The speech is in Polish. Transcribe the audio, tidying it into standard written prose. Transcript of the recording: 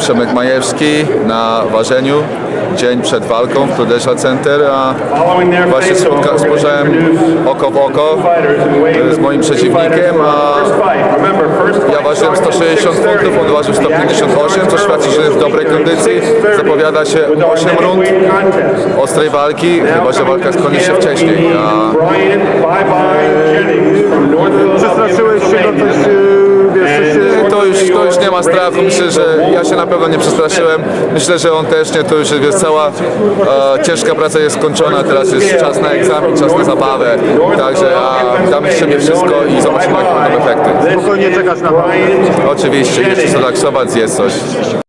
Przemek Majewski na ważeniu, dzień przed walką w Prudential Center, a właśnie spojrzałem oko w oko z moim przeciwnikiem, a ja ważyłem 160 funtów, on ważył 158, co świadczy, że jest w dobrej kondycji. Zapowiada się 8 rund ostrej walki, chyba że walka skończy się wcześniej. Przestraszyłeś się do coś, to już nie ma strachu, myślę, że ja się na pewno nie przestraszyłem, myślę, że on też nie, to już jest cała ciężka praca jest skończona, teraz jest czas na egzamin, czas na zabawę, także damy z siebie wszystko i zobaczymy, jakie będą efekty. spokojnie czekasz na walkę. Oczywiście, jeszcze zrelaksować, zjeść coś.